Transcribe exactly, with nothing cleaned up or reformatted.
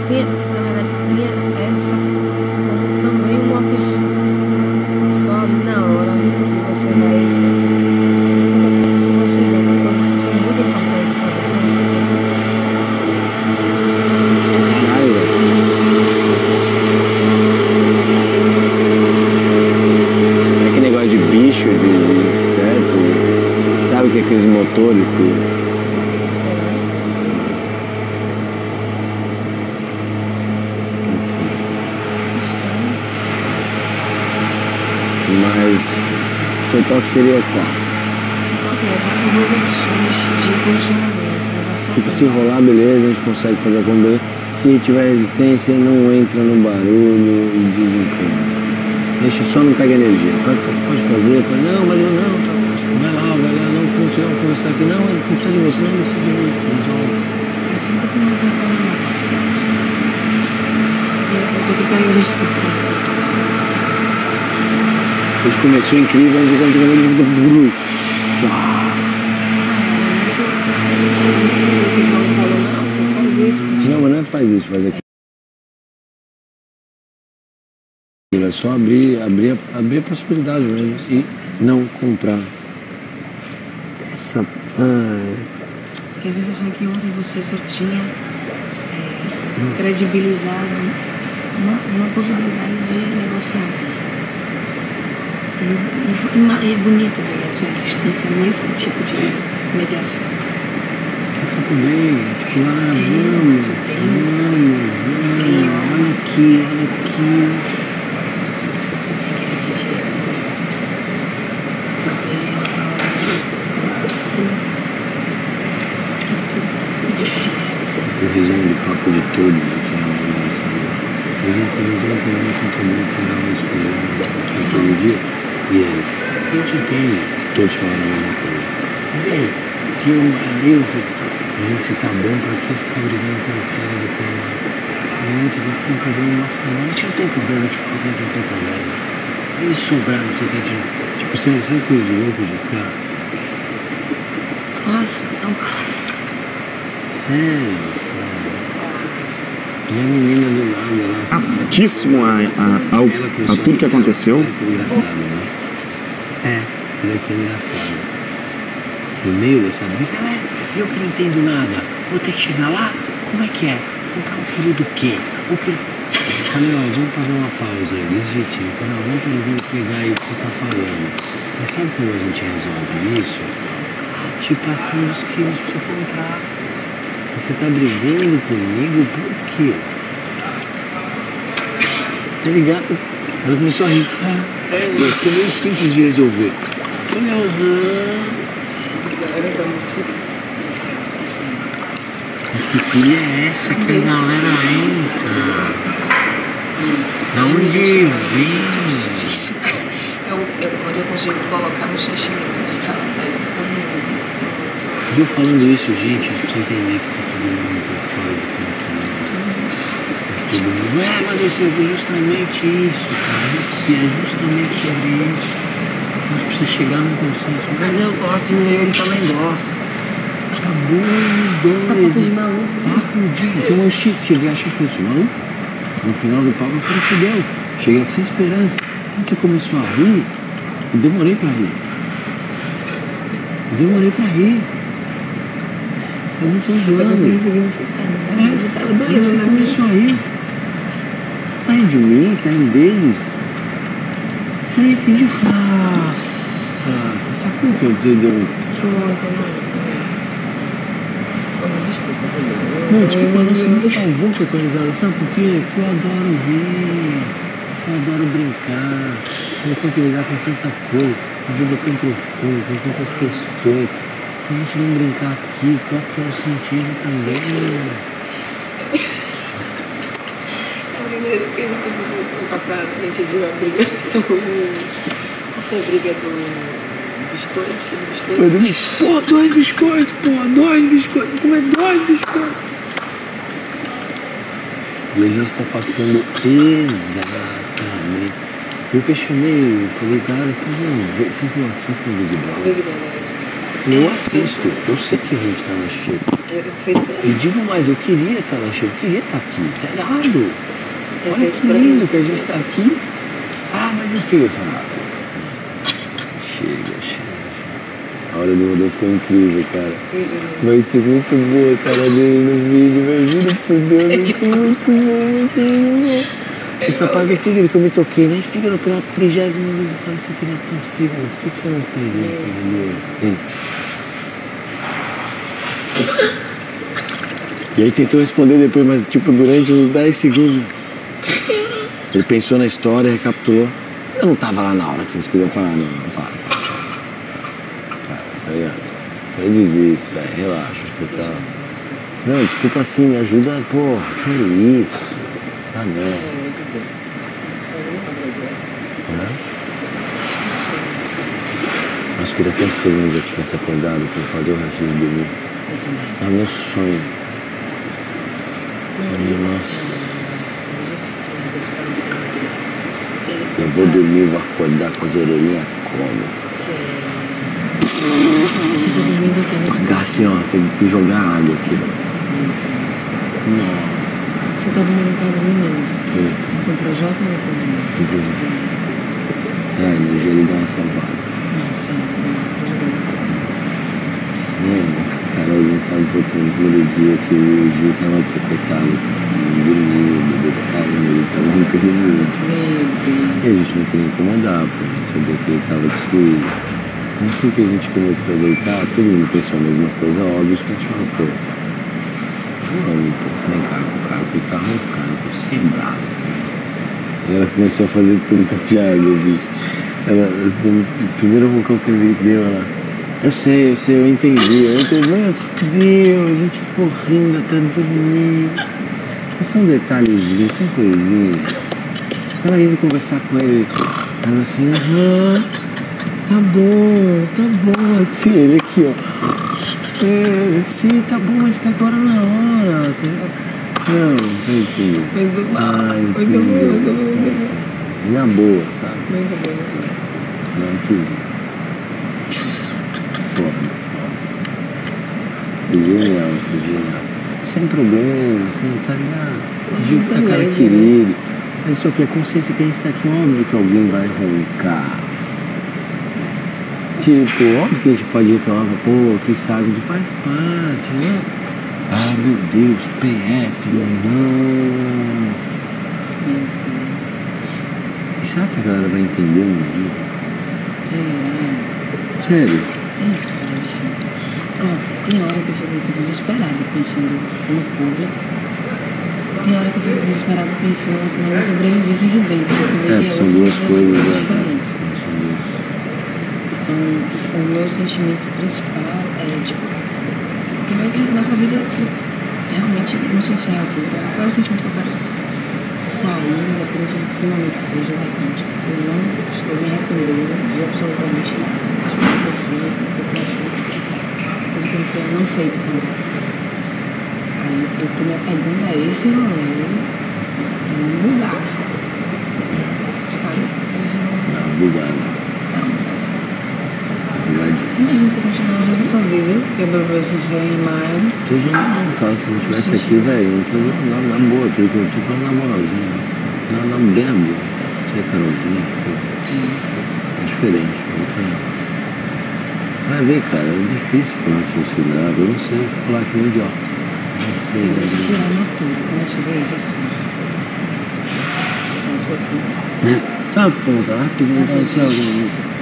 tem, na verdade, tem essa como também uma opção. Só ali na hora que você vai. Se você vê, tem coisas que são muito importantes pra você. Caralho, será que negócio de bicho, de, de inseto? Sabe o que é aqueles motores que. Mas seu toque seria qual? Seu toque é dar duas opções de posicionamento. Tipo, se rolar, beleza, a gente consegue fazer a combo. Se tiver resistência, não entra no barulho e desencana. Deixa, só não pega energia. Pode, pode fazer, pode, não, mas eu não, tá. Vai lá, vai lá, não funciona, conversar aqui, não, não precisa de você, não decide aí, resolve. É sempre que não apertar na mão. É você que pega a gente surpresa. Hoje começou incrível, onde eu muito bruxo. Não, mas não é faz isso, faz aqui. É só abrir, abrir, abrir a possibilidade mesmo e não comprar. Essa. Ai. Porque a sensação é que ontem você só tinha é, credibilizado uma, uma possibilidade de negociar. E, e, e é bonito ver a sua insistência nesse tipo de mediação. Tudo bem, tipo, ah, é, vamos, bem, vamos, vamos, olha aqui, olha aqui. É que a gente é muito difícil, assim. O resumo do papo de todos, o que é uma engraçado. A gente se juntou um programa com todo mundo que dava isso no todo dia. E ele, a gente entende, todos falaram a mesma coisa. Mas aí, que eu abriu, a gente se tá bom pra que ficar brigando com o cara do cara? A gente tem problema, nossa, a gente não tem problema, a gente fica com a gente não tem problema. Eles sobraram, não sei o que a gente. Tipo, sabe, sabe coisa de louco de ficar? Clássico, é um clássico. Sério, sério. E a menina do lado, ela sabe. Aptíssimo a, a, ao, a tudo que aconteceu. Olha que engraçado, né? É, olha que engraçado. No meio dessa briga, ela é, eu que não entendo nada, vou ter que chegar lá? Como é que é? Comprar um quilo do quê? Um quilo... Eu falei, ó, vamos fazer uma pausa aí, desse jeitinho. Eu falei, ó, vamos, por exemplo, pegar aí o que você tá falando. Mas sabe como a gente resolve isso? Te passando os quilos pra você comprar. Você tá brigando comigo por quê? Tá ligado? Ela começou a rir. Ah, é, é meio simples de resolver. Eu falei, aham. Mas que pilha é essa que a galera entra? Da onde vem? Difícil. É onde eu consigo colocar meu sentimento de falar pra ele, todo mundo. E eu falando isso, gente, eu preciso entender que tá todo mundo um pouco fora do controle. Tá todo mundo. É, mas assim, foi justamente isso, cara. É justamente sobre isso. A gente precisa chegar num consenso. Mas eu gosto e ele também gosta. Acabou os dois. Fica papo de maluco. Papo de... Então eu cheguei a achar que fosse maluco. No final do papo eu falei, fudeu. Cheguei aqui sem esperança. Quando você começou a rir, eu demorei pra rir. Eu demorei pra rir. Eu não tô zoando. Você ressignificando. Ele tava doendo, você né? começou a rir. Você tá rindo de mim, tá rindo deles. Eu não entendi. Nossa, você sacou que eu entendeu? Que você não... Não, desculpa, não, você me salvou que eu tô risada. Sabe por quê? Porque eu adoro rir, eu adoro brincar, eu tenho que lidar com tanta coisa, a vida é tão profunda, tem tantas questões. Se a gente não brincar aqui, qual que é o sentido também? Sabe o que a gente assistiu no ano passado? A gente viu a briga do... Qual foi a briga do... Biscoito, do biscoito. Foi do biscoito. Pô, dois biscoitos, pô, dois biscoitos. Como é dois biscoitos? E a gente tá passando exatamente. Eu questionei, eu falei, cara, vocês não, vocês não assistem Big Brother? Big Brother. Eu assisto, eu sei que a gente tá na xepa. E digo mais, eu queria estar na China, eu queria estar aqui, tá errado. Olha que lindo que a gente está aqui. Ah, mas eu fiz essa nada. Chega, chega. A hora do Rodolfo foi incrível, cara. Vai ser muito boa a cara dele no vídeo, vai juro por Deus, vai ser muito bom, muito bom. Essa parte do fígado que eu me toquei, né? Fígado pela trigésima vez, eu falei, você queria tanto fígado, por que, que você não fez isso, fígado? E aí tentou responder depois, mas tipo, durante uns dez segundos, ele pensou na história, recapitulou. Eu não tava lá na hora que vocês queriam falar, não, não, para, para, para, tá ligado? Eu desisto, velho, relaxa, fica... Não, desculpa assim, me ajuda, porra, que isso? Ah, não. Acho que queria tanto que todo mundo já tivesse acordado pra fazer o raio-x dormir. É meu sonho. Nossa. Eu vou dormir, vou acordar com as orelhinhas como? Tocar assim, ó, tem que jogar água aqui. Nossa. Você tá dormindo com as meninas? Tô, tô. Com o Projota ou com o Com o Projota. É, a energia ele dá uma salvada. Nossa, não, não, a Carolzinha sabe que eu tenho um primeiro dia que o Gil tava coitado, dormindo, bebeu pra caramba, ele tava roncando muito. E a gente não queria incomodar, pô, não sabia que ele tava destruído. Então assim que a gente começou a deitar, todo mundo pensou a mesma coisa, óbvio que a gente falou, pô, vamos pô, trancar com o cara, porque ele tá roncando, por ser bravo também. E ela começou a fazer tanta piada, bicho. Ela, assim, o primeiro roncão que ele deu, ela... Eu sei, eu sei, eu entendi, eu entendi. Meu Deus, a gente ficou rindo até dormir. Não são detalhezinhos, são coisinhas. Ela indo conversar com ele, ela assim, aham, tá bom, tá bom. Aqui, ele aqui, ó. É, sim, tá bom, mas que agora não é hora. Tá... Não, não entendi. Muito bom, ah, muito bom, muito bom, muito bom. E na boa, sabe? Muito bom, muito bom. Não, aqui. Foda, foda. Foi genial, foi genial. Sem problema, assim, tá ligado? O Gil tá cara querido. Mas só que a consciência que a gente tá aqui, óbvio que alguém vai roncar. Tipo, óbvio que a gente pode reclamar, pô, que saco de faz parte, né? Ah, meu Deus, P F, não. E será que a galera vai entender um dia? Sério? É sério, gente. Ó, tem hora que eu fico desesperada pensando no público. Tem hora que eu fico desesperada pensando assim, na minha sobrevivência aqui dentro. É, que são duas coisas diferentes. Né? Então, o meu sentimento principal é, tipo, primeiro que nossa vida assim, realmente não se encerra aqui. Então, qual é o sentimento que eu quero sair, independente de que momento seja daqui? Tipo, eu não estou me arrependendo de absolutamente nada. Tipo, o que eu fiz, o que eu tenho feito, o que eu tenho não feito também. Aí eu tô me apegando a esse rolê pra não mudar. Sabe? Esse não... Não, bugado. Imagina você continuar o resto da sua vida, quebrou pra você ser em maio. Tô zoando não, tá? Se não tivesse aqui, velho, não tô zoando na, na boa, tô, tô falando na moralzinha, na, na, bem na boa. Você é Carolzinha, tipo, Sim. é diferente. Outra... Você vai ver, cara, é difícil pra raciocinar, eu não sei, eu fico lá que nem idiota. Eu não sei, eu vou te né? tirar na tudo, quando eu te vejo assim. Eu tô aqui. Sabe como usar? Rapidinho, então, assim,